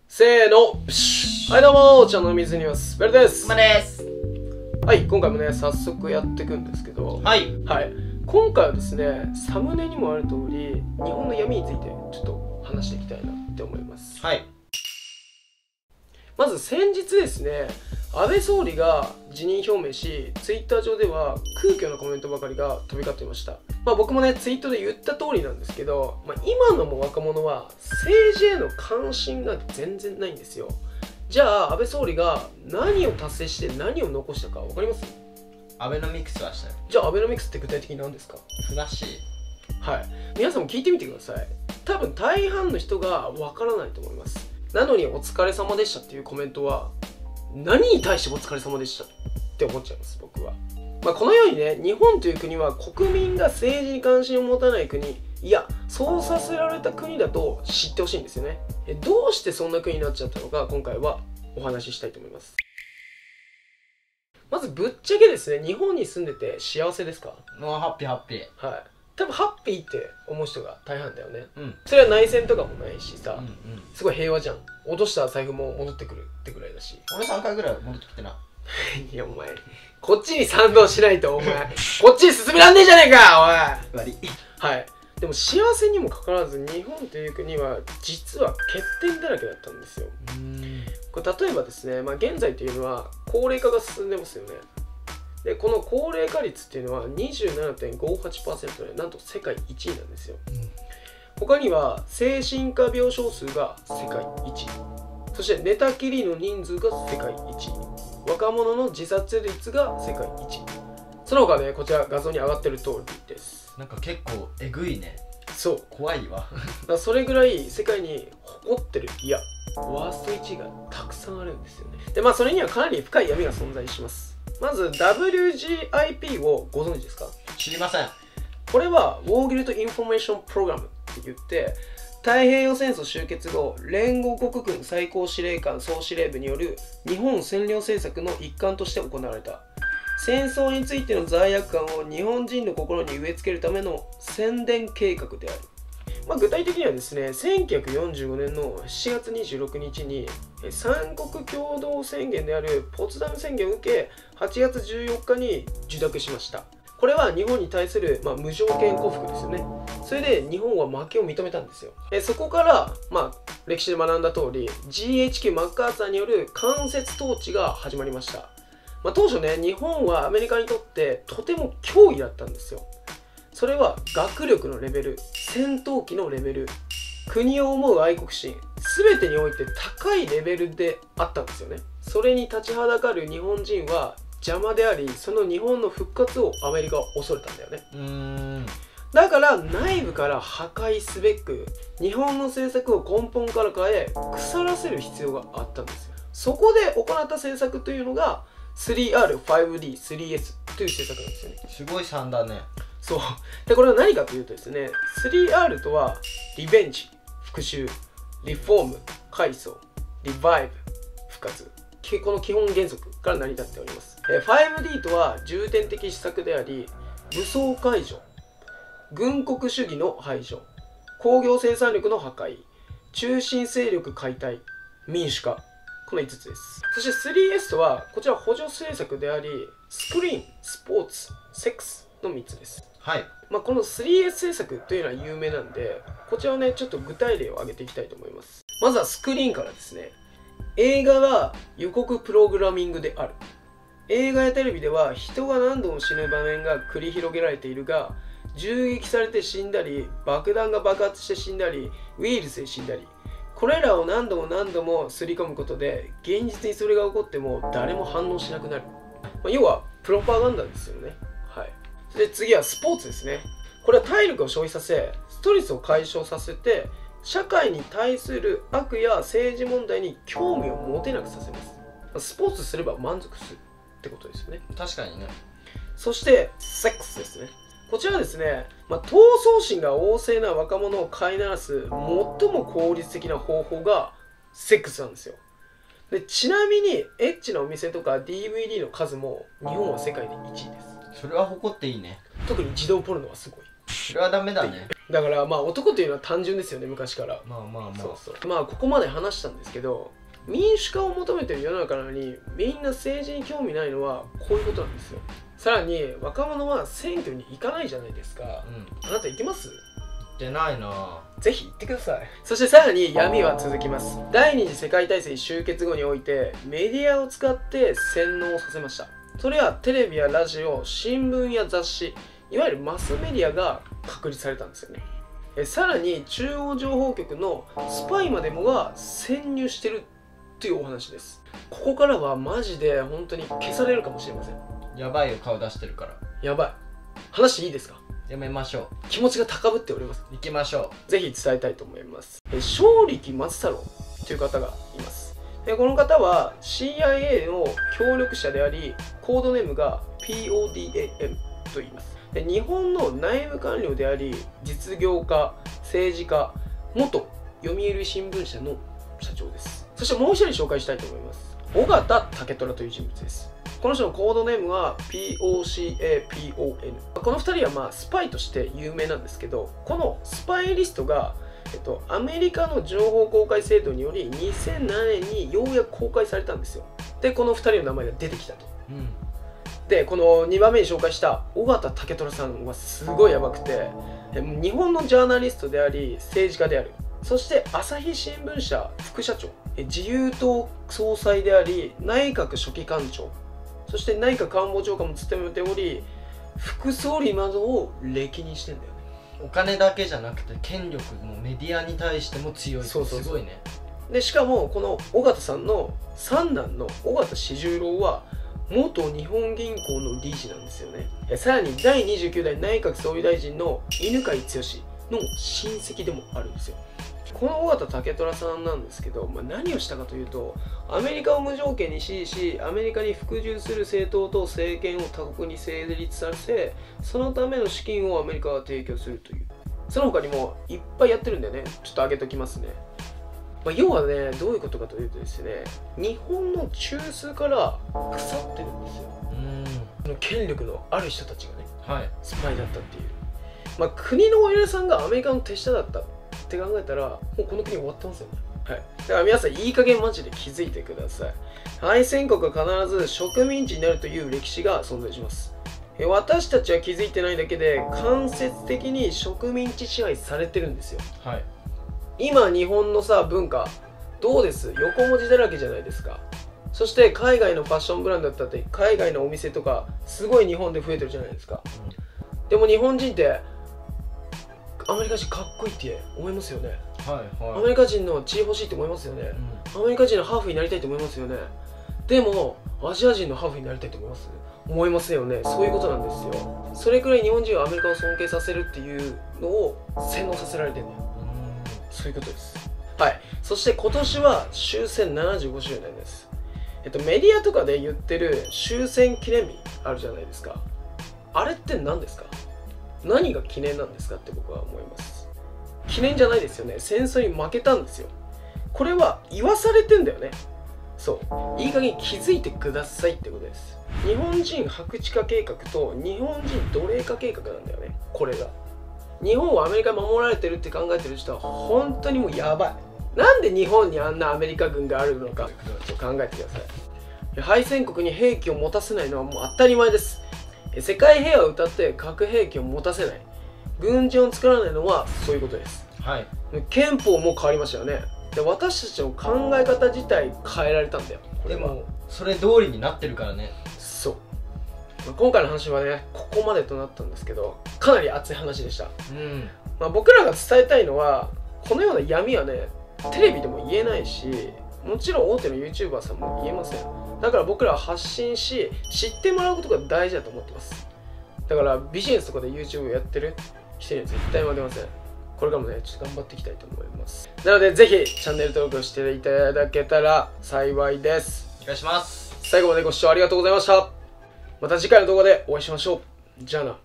せーの、プシュ。はいどうも、お茶の水にはすベルです。 まです。 はい、今回もね、早速やっていくんですけど、 はい。 今回はですね、サムネにもある通り、日本の闇についてちょっと話していきたいなって思います。 はい。 まず先日ですね、安倍総理が辞任表明し、ツイッター上では空虚なコメントばかりが飛び交っていました。僕もね、ツイートで言った通りなんですけど、今のも若者は政治への関心が全然ないんですよ。じゃあ、安倍総理が何を達成して何を残したか分かります？ アベノミクスはしたよ。 じゃあ、アベノミクスって具体的に何ですか？ ふなっしー。 皆さんも聞いてみてください。多分大半の人が分からないと思います。なのにお疲れ様でしたっていうコメントは何に対してお疲れ様でしたって思っちゃいます、僕は。このようにね、日本という国は国民が政治に関心を持たない国、いや、そうさせられた国だと知ってほしいんですよね。どうしてそんな国になっちゃったのか、今回はお話ししたいと思います。まずぶっちゃけですね、日本に住んでて幸せですか？ もうハッピーハッピー。 多分ハッピーって思う人が大半だよね。 うん。 それは内戦とかもないしさ、 うんうん。 すごい平和じゃん。落とした財布も戻ってくるってぐらいだし。 俺3回ぐらい戻ってきてな。 いやお前、こっちに賛同しないとお前こっちに進めらんねえじゃねえかおい。 悪い。 でも幸せにもかかわらず日本という国は実は欠点だらけだったんですよ。これ例えばですね、現在というのは高齢化が進んでますよね。でこの高齢化率っていうのは 27.58% でなんと世界1位なんですよ。他には精神科病床数が世界1位、そして寝たきりの人数が世界1位、若者の自殺率が世界1位。その他ね、こちら画像に上がってる通りです。 なんか結構えぐいね。 そう、 怖いわ。 それぐらい世界に誇ってる、いやワースト1位がたくさんあるんですよね。でそれにはかなり深い闇が存在します。まず WGIP をご存知ですか？ 知りません。 これは War Guild Information Program って言って、太平洋戦争終結後、連合国軍最高司令官総司令部による日本占領政策の一環として行われた戦争についての罪悪感を日本人の心に植え付けるための宣伝計画である。具体的にはですね、1945年の7月26日に三国共同宣言であるポツダム宣言を受け、8月14日に受諾しました。これは日本に対する、無条件降伏ですよね。それで日本は負けを認めたんですよ。そこから、歴史で学んだ通り GHQ マッカーサーによる間接統治が始まりました。当初ね、日本はアメリカにとってとても脅威だったんですよ。それは学力のレベル、戦闘機のレベル、国を思う愛国心、全てにおいて高いレベルであったんですよね。それに立ちはだかる日本人は邪魔であり、その日本の復活をアメリカは恐れたんだよね。だから内部から破壊すべく日本の政策を根本から変え、腐らせる必要があったんですよ。そこで行った政策というのが 3R、5D、3S という政策なんですよね。 すごい3だね。 そうで、これは何かというとですね、 3R とはリベンジ、復讐、リフォーム、改装、リバイブ、復活、この基本原則から成り立っております。5D とは重点的施策であり、武装解除、軍国主義の排除、工業生産力の破壊、中心勢力解体、民主化、この5つです。そして 3S とはこちら補助政策であり、スクリーン、スポーツ、セックスの3つです。この 3S 政策というのは有名なんで、こちらをね、ちょっと具体例を挙げていきたいと思います。まずはスクリーンからですね。映画は予告プログラミングである。映画やテレビでは人が何度も死ぬ場面が繰り広げられているが、銃撃されて死んだり、爆弾が爆発して死んだり、ウイルスで死んだり、これらを何度も何度もすり込むことで、現実にそれが起こっても誰も反応しなくなる。要はプロパガンダですよね。で、次はスポーツですね。これは体力を消費させ、ストレスを解消させて、社会に対する悪や政治問題に興味を持てなくさせます。スポーツすれば満足するってことですよね。 確かにね。 そしてセックスですね。こちらはですね、闘争心が旺盛な若者を飼いならす最も効率的な方法がセックスなんですよ。で、ちなみにエッチなお店とか DVD の数も日本は世界で1位です。 それは誇っていいね。 特に児童ポルノはすごい。 それはダメだね。 だからまあ男というのは単純ですよね、昔から。 まあまあまあ。 そうまあここまで話したんですけど、民主化を求めてる世の中なのにみんな政治に興味ないのはこういうことなんですよ。さらに若者は選挙に行かないじゃないですか。あなた行きます？ 行ってないな。 ぜひ行ってください。そしてさらに闇は続きます。第二次世界大戦終結後においてメディアを使って洗脳させました。それはテレビやラジオ、新聞や雑誌、いわゆるマスメディアが確立されたんですよね。さらに中央情報局のスパイまでもが潜入してるっていうお話です。ここからはマジで本当に消されるかもしれません。 やばいよ、顔出してるから。 やばい。話していいですか？ やめましょ気持ちが高ぶっております。 う。行きましょぜひ伝えたいと思います。正力松太郎という方がいます。この方は CIA の協力者であり、コードネームが PODAM と言います。日本の内部官僚であり、実業家、政治家、元読売新聞社の社長です。そしてもう一人紹介したいと思います。尾形武虎という人物です。この人のコードネームは POCAPON。この2人はまあスパイとして有名なんですけど、このスパイリストが、アメリカの情報公開制度により2007年にようやく公開されたんですよ。で、この2人の名前が出てきたと。で、この2番目に紹介した尾形武虎さんはすごいやばくて、日本のジャーナリストであり政治家である。そして朝日新聞社副社長、自由党総裁であり内閣書記官長、そして内閣官房長官も務めており、副総理などを歴任してんだよね。 お金だけじゃなくて権力もメディアに対しても強い。すごいね。 でしかもこの尾形さんの三男の尾形四十郎は元日本銀行の理事なんですよね。さらに第29代内閣総理大臣の犬養毅の親戚でもあるんですよ。この尾形武虎さんなんですけど、何をしたかというと、アメリカを無条件に支持し、アメリカに服従する政党と政権を他国に成立させ、そのための資金をアメリカが提供するという。その他にもいっぱいやってるんでね、ちょっと挙げときますね。要はね、どういうことかというとですね、日本の中枢から腐ってるんですよ。権力のある人たちがね、スパイだったっていう。国のお偉さんがアメリカの手下だったって考えたら、もうこの国終わってますよね。だから皆さんいい加減マジで気づいてください。敗戦国は必ず植民地になるという歴史が存在します。私たちは気づいてないだけで間接的に植民地支配されてるんですよ。今日本のさ文化どうです？横文字だらけじゃないですか。そして海外のファッションブランドだったって海外のお店とかすごい日本で増えてるじゃないですか。でも日本人ってアメリカ人かっこいいって思いますよね。アメリカ人の血欲しいって思いますよね。アメリカ人のハーフになりたいと思いますよね。でもアジア人のハーフになりたいと思いますよね。そういうことなんですよ。それくらい日本人はアメリカを尊敬させるっていうのを洗脳させられてるのよ。そういうことです。そして今年は終戦75周年です。メディアとかで言ってる終戦記念日あるじゃないですか。あれって何ですか？何が記念なんですかって僕は思います。記念じゃないですよね。戦争に負けたんですよ。これは言わされてんだよね。そういい加減気づいてくださいってことです。日本人白地化計画と日本人奴隷化計画なんだよね。これが日本はアメリカに守られてるって考えてる人は本当にもうやばい。なんで日本にあんなアメリカ軍があるのかちょっと考えてください。敗戦国に兵器を持たせないのはもう当たり前です。世界平和を歌って核兵器を持たせない、軍人を作らないのはそういうことです。憲法も変わりましたよね。で私たちの考え方自体変えられたんだよ。 でもそれ通りになってるからね。 そう今回の話はねここまでとなったんですけど、かなり熱い話でした。僕らが伝えたいのはこのような闇はねテレビでも言えないし、もちろん大手の YouTuber さんも言えません。だから僕らは発信し知ってもらうことが大事だと思ってます。だからビジネスとかで YouTube をやってる人には絶対負けません。これからもねちょっと頑張っていきたいと思います。なのでぜひチャンネル登録をしていただけたら幸いです。 お願いします。 最後までご視聴ありがとうございました。また次回の動画でお会いしましょう。じゃあな。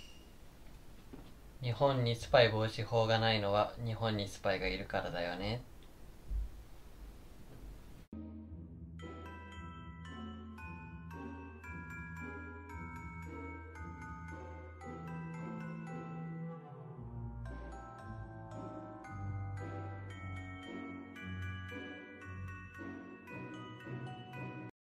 日本にスパイ防止法がないのは日本にスパイがいるからだよね。